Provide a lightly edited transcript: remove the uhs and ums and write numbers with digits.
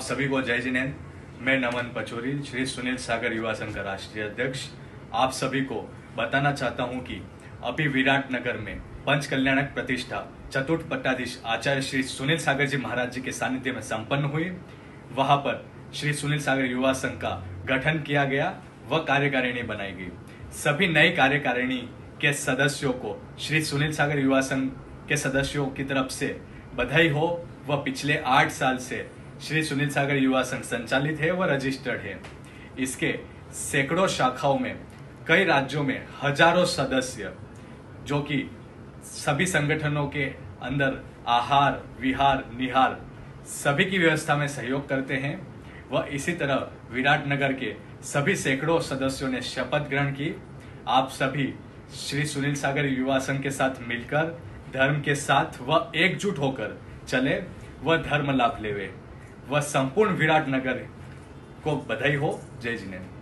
सभी को जय जिनेंद्र। मैं नमन पचौरी, श्री सुनील सागर युवा संघ का राष्ट्रीय अध्यक्ष, आप सभी को बताना चाहता हूं कि अभी विराटनगर में पंच कल्याणक प्रतिष्ठा चतुर्थ पट्टाधीश आचार्य श्री सुनील सागर जी महाराज जी के सानिध्य में संपन्न हुई। वहां पर श्री सुनील सागर युवा संघ का गठन किया गया व कार्यकारिणी बनाई गई। सभी नई कार्यकारिणी के सदस्यों को श्री सुनील सागर युवा संघ के सदस्यों की तरफ से बधाई हो। वह पिछले 8 साल से श्री सुनील सागर युवा संघ संचालित है व रजिस्टर्ड है। इसके सैकड़ों शाखाओं में कई राज्यों में हजारों सदस्य जो कि सभी संगठनों के अंदर आहार विहार निहार सभी की व्यवस्था में सहयोग करते हैं। वह इसी तरह विराटनगर के सभी सैकड़ों सदस्यों ने शपथ ग्रहण की। आप सभी श्री सुनील सागर युवा संघ के साथ मिलकर धर्म के साथ वह एकजुट होकर चले वह धर्म लाभ लेवे। वह संपूर्ण विराटनगर को बधाई हो। जय जिनेंद्र।